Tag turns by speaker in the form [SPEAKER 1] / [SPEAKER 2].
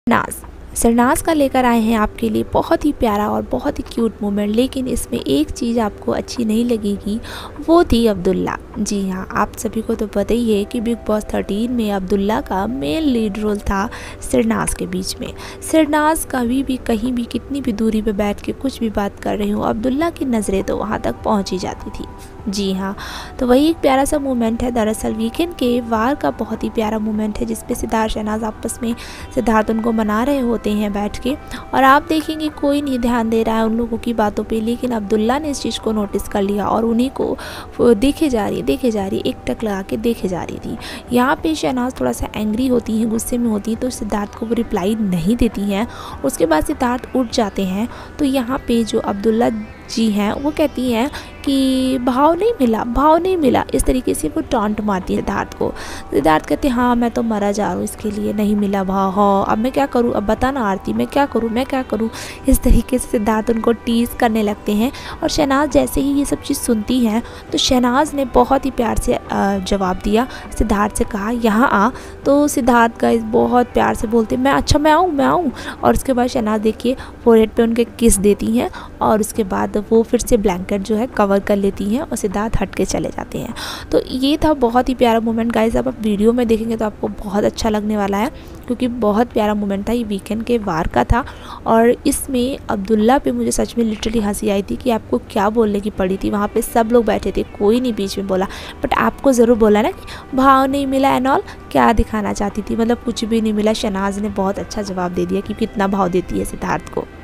[SPEAKER 1] सरनाज का लेकर आए हैं आपके लिए बहुत ही प्यारा और बहुत ही क्यूट मोमेंट। लेकिन इसमें एक चीज़ आपको अच्छी नहीं लगेगी, वो थी अब्दुल्ला। जी हाँ, आप सभी को तो पता ही है कि बिग बॉस 13 में अब्दुल्ला का मेन लीड रोल था सरनाज के बीच में। सरनाज कभी भी कहीं भी कितनी भी दूरी पे बैठ के कुछ भी बात कर रही हूँ, अब्दुल्ला की नज़रें तो वहाँ तक पहुँच ही जाती थी। जी हाँ, तो वही एक प्यारा सा मोमेंट है। दरअसल वीकेंड के वार का बहुत ही प्यारा मोमेंट है, जिसपे सिद्धार्थ शहनाज आपस में सिद्धार्थ उनको मना रहे होते हैं बैठ के, और आप देखेंगे कोई नहीं ध्यान दे रहा है उन लोगों की बातों पे। लेकिन अब्दुल्ला ने इस चीज़ को नोटिस कर लिया और उन्हीं को देखे जा रही एक टक लगा के देखे जा रही थी। यहाँ पे शहनाज थोड़ा सा एंग्री होती हैं, गुस्से में होती हैं, तो सिद्धार्थ को वो रिप्लाई नहीं देती हैं। उसके बाद सिद्धार्थ उठ जाते हैं। तो यहाँ पे जो अब्दुल्ला जी हैं वो कहती हैं कि भाव नहीं मिला, इस तरीके से वो टॉन्ट मारती है सिद्धार्थ को। सिद्धार्थ कहते हैं हाँ मैं तो मरा जा रहा हूँ इसके लिए, नहीं मिला भाव, हाँ अब मैं क्या करूँ, अब बता ना आरती मैं क्या करूँ। इस तरीके से सिद्धार्थ उनको टीज़ करने लगते हैं। और शहनाज जैसे ही ये सब चीज़ सुनती हैं तो शहनाज ने बहुत ही प्यार से जवाब दिया, सिद्धार्थ से कहा यहाँ आ। तो सिद्धार्थ का बहुत प्यार से बोलते मैं आऊँ। और उसके बाद शहनाज देखिए फोरहेड पे उनके किस देती हैं और उसके बाद वो फिर से ब्लैंकेट जो है कवर कर लेती हैं और सिद्धार्थ हट के चले जाते हैं। तो ये था बहुत ही प्यारा मोमेंट गाइस। अब आप वीडियो में देखेंगे तो आपको बहुत अच्छा लगने वाला है, क्योंकि बहुत प्यारा मोमेंट था। ये वीकेंड के वार का था और इसमें अब्दुल्ला पे मुझे सच में लिटरली हंसी आई थी कि आपको क्या बोलने की पड़ी थी। वहाँ पे सब लोग बैठे थे, कोई नहीं बीच में बोला, बट आपको ज़रूर बोला ना कि भाव नहीं मिला एंड ऑल, क्या दिखाना चाहती थी, मतलब कुछ भी नहीं मिला। शहनाज ने बहुत अच्छा जवाब दे दिया कि कितना भाव देती है सिद्धार्थ को।